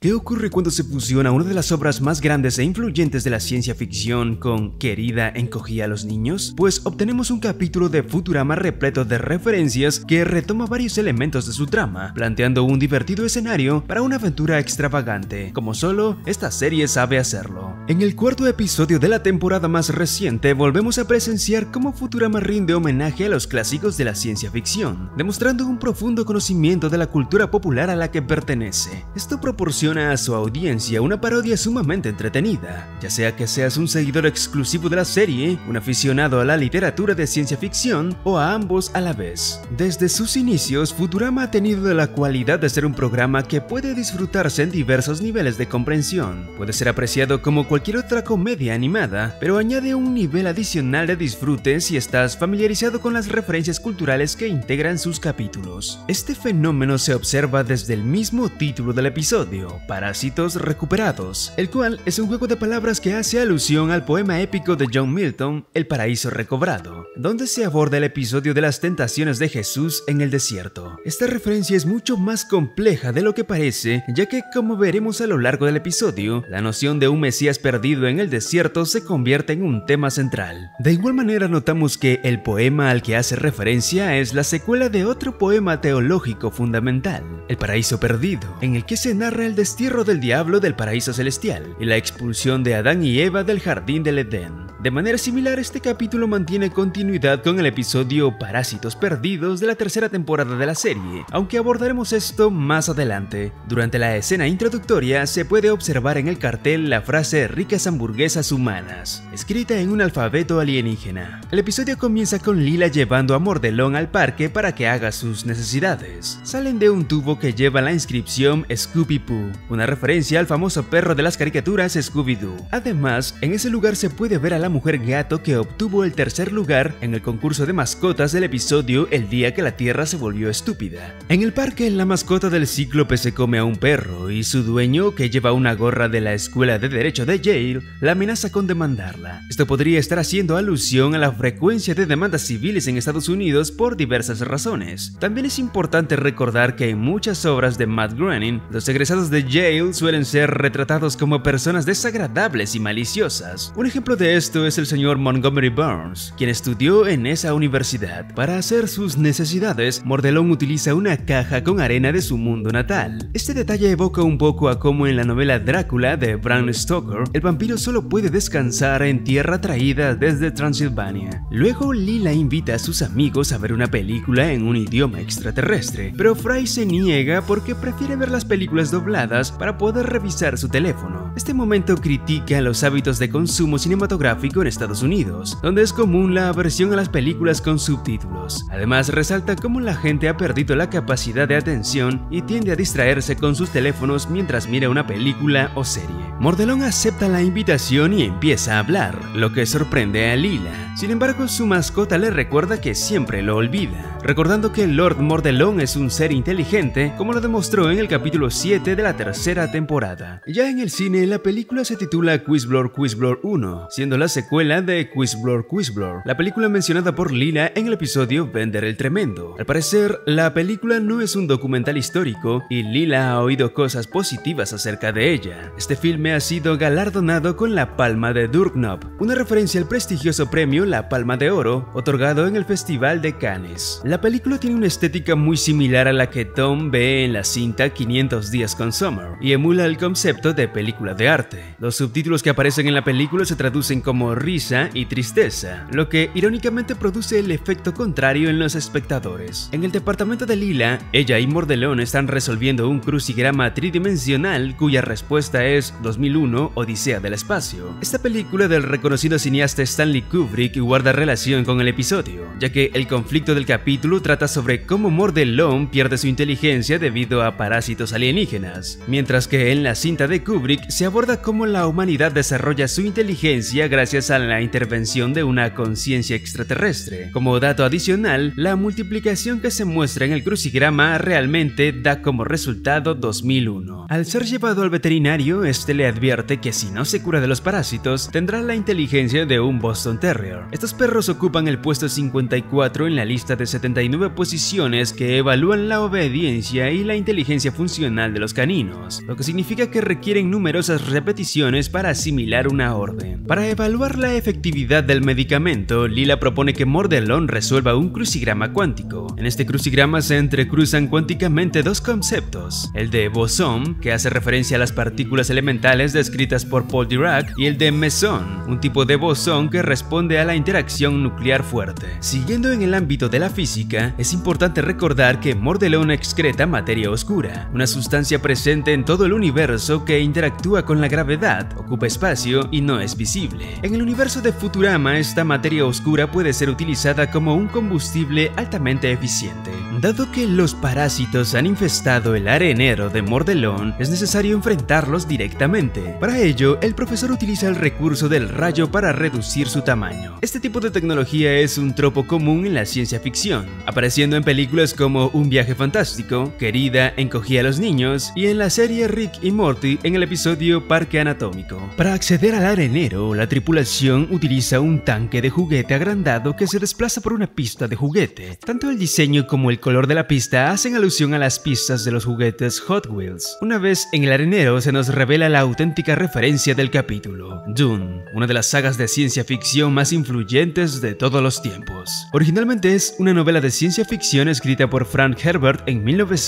¿Qué ocurre cuando se fusiona una de las obras más grandes e influyentes de la ciencia ficción con Querida encogía a los niños? Pues obtenemos un capítulo de Futurama repleto de referencias que retoma varios elementos de su trama, planteando un divertido escenario para una aventura extravagante, como solo esta serie sabe hacerlo. En el cuarto episodio de la temporada más reciente volvemos a presenciar cómo Futurama rinde homenaje a los clásicos de la ciencia ficción, demostrando un profundo conocimiento de la cultura popular a la que pertenece. Esto proporciona a su audiencia una parodia sumamente entretenida, ya sea que seas un seguidor exclusivo de la serie, un aficionado a la literatura de ciencia ficción o a ambos a la vez. Desde sus inicios, Futurama ha tenido la cualidad de ser un programa que puede disfrutarse en diversos niveles de comprensión. Puede ser apreciado como cualquier otra comedia animada, pero añade un nivel adicional de disfrute si estás familiarizado con las referencias culturales que integran sus capítulos. Este fenómeno se observa desde el mismo título del episodio, Parásitos recuperados, el cual es un juego de palabras que hace alusión al poema épico de John Milton, El paraíso recobrado, donde se aborda el episodio de las tentaciones de Jesús en el desierto. Esta referencia es mucho más compleja de lo que parece, ya que, como veremos a lo largo del episodio, la noción de un Mesías perdido en el desierto se convierte en un tema central. De igual manera notamos que el poema al que hace referencia es la secuela de otro poema teológico fundamental, El paraíso perdido, en el que se narra el destierro del diablo del paraíso celestial y la expulsión de Adán y Eva del jardín del Edén. De manera similar, este capítulo mantiene continuidad con el episodio Parásitos perdidos de la tercera temporada de la serie, aunque abordaremos esto más adelante. Durante la escena introductoria se puede observar en el cartel la frase ricas hamburguesas humanas, escrita en un alfabeto alienígena. El episodio comienza con Lila llevando a Mordelón al parque para que haga sus necesidades. Salen de un tubo que lleva la inscripción Scooby-Poo, una referencia al famoso perro de las caricaturas Scooby-Doo. Además, en ese lugar se puede ver a la mujer gato que obtuvo el tercer lugar en el concurso de mascotas del episodio El día que la Tierra se volvió estúpida. En el parque, la mascota del cíclope se come a un perro y su dueño, que lleva una gorra de la Escuela de Derecho de Yale, la amenaza con demandarla. Esto podría estar haciendo alusión a la frecuencia de demandas civiles en Estados Unidos por diversas razones. También es importante recordar que en muchas obras de Matt Groening, los egresados de Yale suelen ser retratados como personas desagradables y maliciosas. Un ejemplo de esto es el señor Montgomery Burns, quien estudió en esa universidad. Para hacer sus necesidades, Mordelón utiliza una caja con arena de su mundo natal. Este detalle evoca un poco a cómo en la novela Drácula de Bram Stoker, el vampiro solo puede descansar en tierra traída desde Transilvania. Luego, Lila invita a sus amigos a ver una película en un idioma extraterrestre, pero Fry se niega porque prefiere ver las películas dobladas para poder revisar su teléfono. Este momento critica los hábitos de consumo cinematográfico en Estados Unidos, donde es común la aversión a las películas con subtítulos. Además, resalta cómo la gente ha perdido la capacidad de atención y tiende a distraerse con sus teléfonos mientras mira una película o serie. Mordelón acepta la invitación y empieza a hablar, lo que sorprende a Lila. Sin embargo, su mascota le recuerda que siempre lo olvida, recordando que Lord Mordelón es un ser inteligente, como lo demostró en el capítulo 7 de la tercera temporada. Ya en el cine, la película se titula Quizblor 1, siendo la secuela de Quizblor, la película mencionada por Lila en el episodio Bender el Tremendo. Al parecer, la película no es un documental histórico y Lila ha oído cosas positivas acerca de ella. Este filme ha sido galardonado con la Palma de Durknob, una referencia al prestigioso premio La Palma de Oro, otorgado en el Festival de Cannes. La película tiene una estética muy similar a la que Tom ve en la cinta 500 días con Summer y emula el concepto de película de arte. Los subtítulos que aparecen en la película se traducen como risa y tristeza, lo que irónicamente produce el efecto contrario en los espectadores. En el departamento de Lila, ella y Mordelón están resolviendo un crucigrama tridimensional cuya respuesta es 2001 Odisea del espacio. Esta película del reconocido cineasta Stanley Kubrick guarda relación con el episodio, ya que el conflicto del capítulo trata sobre cómo Mordelón pierde su inteligencia debido a parásitos alienígenas, mientras que en la cinta de Kubrick se aborda cómo la humanidad desarrolla su inteligencia gracias gracias a la intervención de una conciencia extraterrestre. Como dato adicional, la multiplicación que se muestra en el crucigrama realmente da como resultado 2001. Al ser llevado al veterinario, este le advierte que si no se cura de los parásitos, tendrá la inteligencia de un Boston Terrier. Estos perros ocupan el puesto 54 en la lista de 79 posiciones que evalúan la obediencia y la inteligencia funcional de los caninos, lo que significa que requieren numerosas repeticiones para asimilar una orden. Para evaluar la efectividad del medicamento, Lila propone que Mordelon resuelva un crucigrama cuántico. En este crucigrama se entrecruzan cuánticamente dos conceptos, el de bosón, que hace referencia a las partículas elementales descritas por Paul Dirac, y el de mesón, un tipo de bosón que responde a la interacción nuclear fuerte. Siguiendo en el ámbito de la física, es importante recordar que Mordelon excreta materia oscura, una sustancia presente en todo el universo que interactúa con la gravedad, ocupa espacio y no es visible. En el universo de Futurama, esta materia oscura puede ser utilizada como un combustible altamente eficiente. Dado que los parásitos han infestado el arenero de Mordelon, es necesario enfrentarlos directamente. Para ello, el profesor utiliza el recurso del rayo para reducir su tamaño. Este tipo de tecnología es un tropo común en la ciencia ficción, apareciendo en películas como Un viaje fantástico, Querida, encogí a los niños, y en la serie Rick y Morty en el episodio Parque Anatómico. Para acceder al arenero, la tripulación utiliza un tanque de juguete agrandado que se desplaza por una pista de juguete. Tanto el diseño como el color de la pista hacen alusión a las pistas de los juguetes Hot Wheels. Una vez en el arenero se nos revela la auténtica referencia del capítulo, Dune, una de las sagas de ciencia ficción más influyentes de todos los tiempos. Originalmente es una novela de ciencia ficción escrita por Frank Herbert en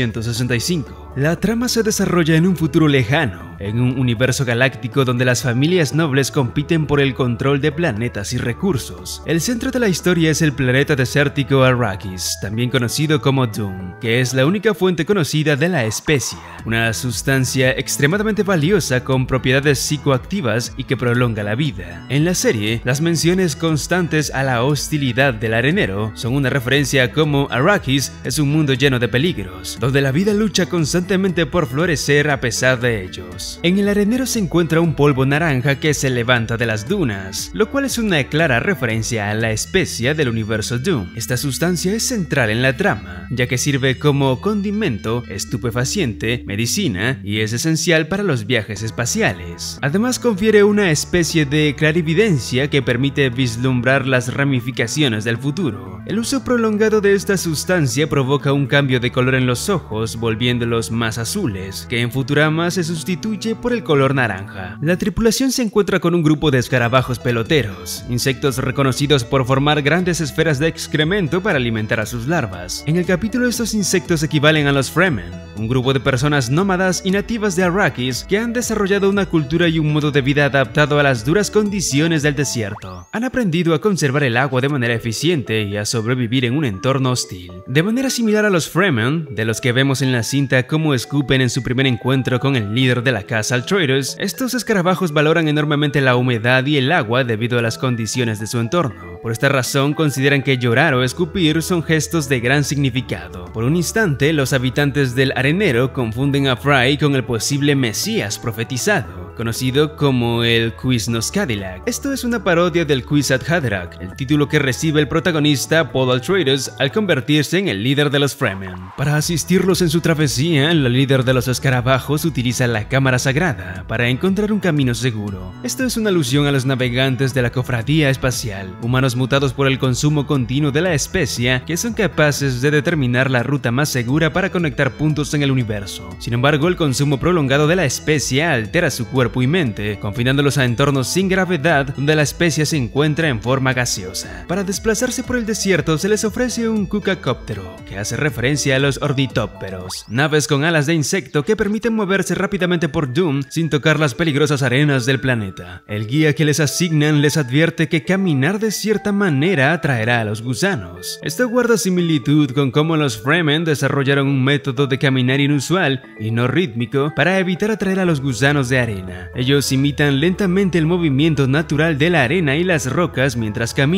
1965. La trama se desarrolla en un futuro lejano, en un universo galáctico donde las familias nobles compiten por el control de planetas y recursos. El centro de la historia es el planeta desértico Arrakis, también conocido como Dune, que es la única fuente conocida de la especia, una sustancia extremadamente valiosa con propiedades psicoactivas y que prolonga la vida. En la serie, las menciones constantes a la hostilidad del arenero son una referencia a cómo Arrakis es un mundo lleno de peligros, donde la vida lucha constantemente por florecer a pesar de ellos. En el arenero se encuentra un polvo naranja que se levanta de las dunas, lo cual es una clara referencia a la especia del universo Dune. Esta sustancia es central en la trama, ya que sirve como condimento, estupefaciente, medicina y es esencial para los viajes espaciales. Además, confiere una especie de clarividencia que permite vislumbrar las ramificaciones del futuro. El uso prolongado de esta sustancia provoca un cambio de color en los ojos, volviéndolos más azules, que en Futurama se sustituye por el color naranja. La tripulación se encuentra con un grupo de escarabajos peloteros, insectos reconocidos por formar grandes esferas de excremento para alimentar a sus larvas. En el capítulo, estos insectos equivalen a los Fremen, un grupo de personas nómadas y nativas de Arrakis que han desarrollado una cultura y un modo de vida adaptado a las duras condiciones del desierto. Han aprendido a conservar el agua de manera eficiente y a sobrevivir en un entorno hostil. De manera similar a los Fremen, de los que vemos en la cinta cómo escupen en su primer encuentro con el líder de la casa Atreides, estos escarabajos valoran enormemente la humedad y el agua debido a las condiciones de su entorno. Por esta razón consideran que llorar o escupir son gestos de gran significado. Por un instante, los habitantes del arenero confunden a Fry con el posible Mesías profetizado, conocido como el Quiznos Cadillac. Esto es una parodia del Kwisatz Haderach, el título que recibe el protagonista Paul Atreides al convertirse en el líder de los Fremen. Para asistirlos en su travesía, la líder de los escarabajos utiliza la cámara sagrada para encontrar un camino seguro. Esto es una alusión a los navegantes de la cofradía espacial, humanos mutados por el consumo continuo de la especia que son capaces de determinar la ruta más segura para conectar puntos en el universo. Sin embargo, el consumo prolongado de la especia altera su cuerpo y mente, confinándolos a entornos sin gravedad donde la especia se encuentra en forma gaseosa. Para desplazarse por el desierto se les ofrece un cucacóptero, que hace referencia a los ornitópteros, naves con alas de insecto que permiten moverse rápidamente por Dune sin tocar las peligrosas arenas del planeta. El guía que les asignan les advierte que caminar de cierta manera atraerá a los gusanos. Esto guarda similitud con cómo los Fremen desarrollaron un método de caminar inusual y no rítmico para evitar atraer a los gusanos de arena. Ellos imitan lentamente el movimiento natural de la arena y las rocas mientras caminan.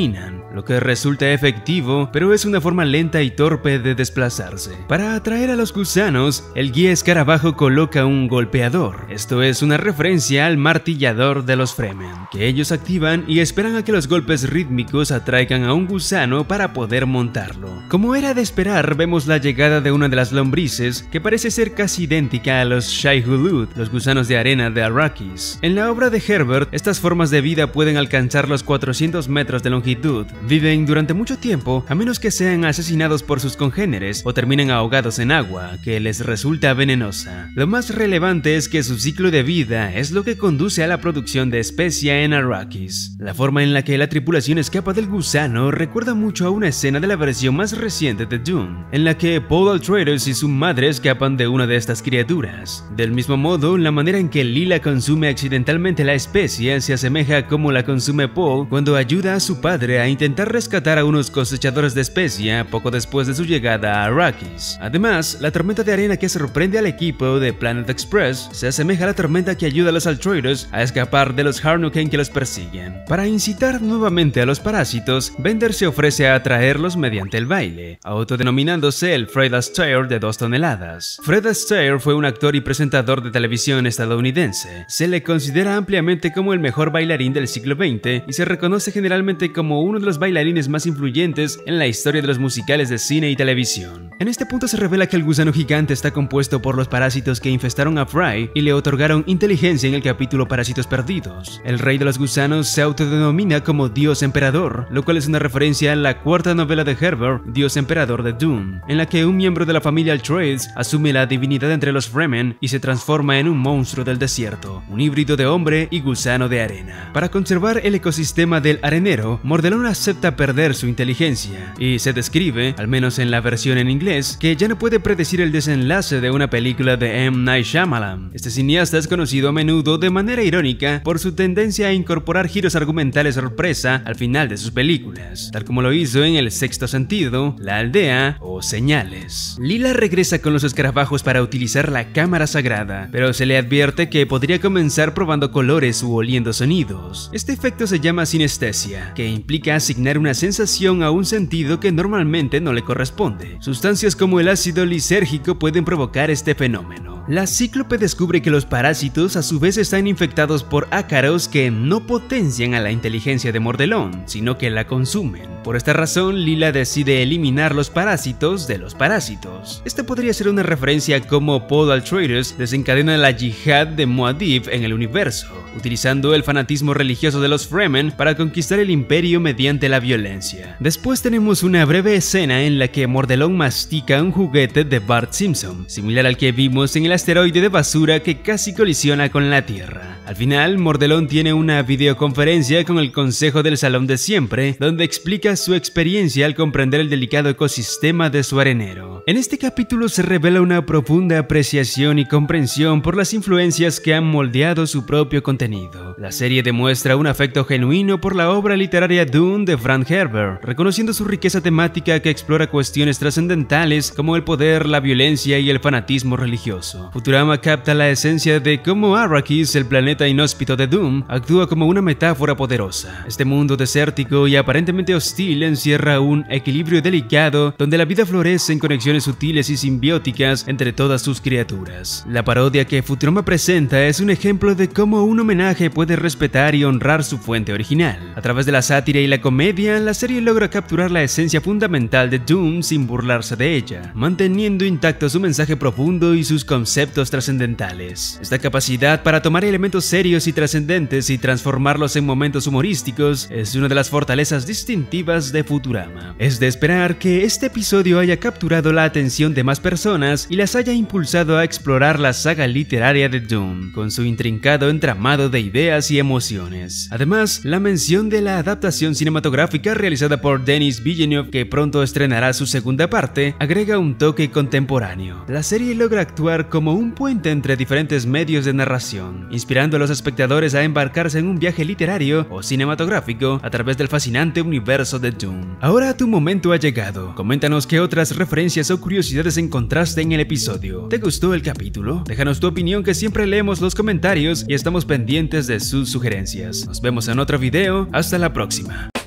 lo que resulta efectivo, pero es una forma lenta y torpe de desplazarse. Para atraer a los gusanos, el guía escarabajo coloca un golpeador. Esto es una referencia al martillador de los Fremen, que ellos activan y esperan a que los golpes rítmicos atraigan a un gusano para poder montarlo. Como era de esperar, vemos la llegada de una de las lombrices, que parece ser casi idéntica a los Shai-Hulud, los gusanos de arena de Arrakis. En la obra de Herbert, estas formas de vida pueden alcanzar los 400 metros de longitud. Viven durante mucho tiempo, a menos que sean asesinados por sus congéneres o terminen ahogados en agua, que les resulta venenosa. Lo más relevante es que su ciclo de vida es lo que conduce a la producción de especia en Arrakis. La forma en la que la tripulación escapa del gusano recuerda mucho a una escena de la versión más reciente de Dune, en la que Paul Atreides y su madre escapan de una de estas criaturas. Del mismo modo, la manera en que Lila consume accidentalmente la especia se asemeja a cómo la consume Paul cuando ayuda a su padre a intentar rescatar a unos cosechadores de especia poco después de su llegada a Arrakis. Además, la tormenta de arena que sorprende al equipo de Planet Express se asemeja a la tormenta que ayuda a los Atreides a escapar de los Harkonnen que los persiguen. Para incitar nuevamente a los parásitos, Bender se ofrece a atraerlos mediante el baile, autodenominándose el Fred Astaire de 2 toneladas. Fred Astaire fue un actor y presentador de televisión estadounidense. Se le considera ampliamente como el mejor bailarín del siglo XX y se reconoce generalmente como uno de los bailarines más influyentes en la historia de los musicales de cine y televisión. En este punto se revela que el gusano gigante está compuesto por los parásitos que infestaron a Fry y le otorgaron inteligencia en el capítulo Parásitos Perdidos. El rey de los gusanos se autodenomina como Dios Emperador, lo cual es una referencia a la cuarta novela de Herbert, Dios Emperador de Dune, en la que un miembro de la familia Atreides asume la divinidad entre los Fremen y se transforma en un monstruo del desierto, un híbrido de hombre y gusano de arena. Para conservar el ecosistema del arenero, Mordelón acepta perder su inteligencia, y se describe, al menos en la versión en inglés, que ya no puede predecir el desenlace de una película de M. Night Shyamalan. Este cineasta es conocido a menudo de manera irónica por su tendencia a incorporar giros argumentales sorpresa al final de sus películas, tal como lo hizo en El Sexto Sentido, La Aldea o Señales. Lila regresa con los escarabajos para utilizar la cámara sagrada, pero se le advierte que podría comenzar probando colores u oliendo sonidos. Este efecto se llama sinestesia, que implica asignar una sensación a un sentido que normalmente no le corresponde. Sustancias como el ácido lisérgico pueden provocar este fenómeno. La Cíclope descubre que los parásitos a su vez están infectados por ácaros que no potencian a la inteligencia de Mordelón, sino que la consumen. Por esta razón, Lila decide eliminar los parásitos de los parásitos. Este podría ser una referencia a cómo Paul Atreides desencadena la yihad de Muad'Dib en el universo, utilizando el fanatismo religioso de los Fremen para conquistar el imperio mediante la violencia. Después tenemos una breve escena en la que Mordelón mastica un juguete de Bart Simpson, similar al que vimos en el asteroide de basura que casi colisiona con la Tierra. Al final, Mordelón tiene una videoconferencia con el Consejo del Salón de Siempre, donde explica su experiencia al comprender el delicado ecosistema de su arenero. En este capítulo se revela una profunda apreciación y comprensión por las influencias que han moldeado su propio contenido. La serie demuestra un afecto genuino por la obra literaria Dune de Frank Herbert, reconociendo su riqueza temática que explora cuestiones trascendentales como el poder, la violencia y el fanatismo religioso. Futurama capta la esencia de cómo Arrakis, el planeta inhóspito de Dune, actúa como una metáfora poderosa. Este mundo desértico y aparentemente hostil encierra un equilibrio delicado donde la vida florece en conexiones sutiles y simbióticas entre todas sus criaturas. La parodia que Futurama presenta es un ejemplo de cómo un homenaje puede respetar y honrar su fuente original. A través de la sátira y la comedia, la serie logra capturar la esencia fundamental de Dune sin burlarse de ella, manteniendo intacto su mensaje profundo y sus conceptos trascendentales. Esta capacidad para tomar elementos serios y trascendentes y transformarlos en momentos humorísticos es una de las fortalezas distintivas de Futurama. Es de esperar que este episodio haya capturado la atención de más personas y las haya impulsado a explorar la saga literaria de Dune, con su intrincado entramado de ideas y emociones. Además, la mención de la adaptación cinematográfica realizada por Denis Villeneuve, que pronto estrenará su segunda parte, agrega un toque contemporáneo. La serie logra actuar como un puente entre diferentes medios de narración, inspirando a los espectadores a embarcarse en un viaje literario o cinematográfico a través del fascinante universo de Dune. Ahora tu momento ha llegado. Coméntanos qué otras referencias o curiosidades encontraste en el episodio. ¿Te gustó el capítulo? Déjanos tu opinión, que siempre leemos los comentarios y estamos pendientes de sus sugerencias. Nos vemos en otro video. Hasta la próxima.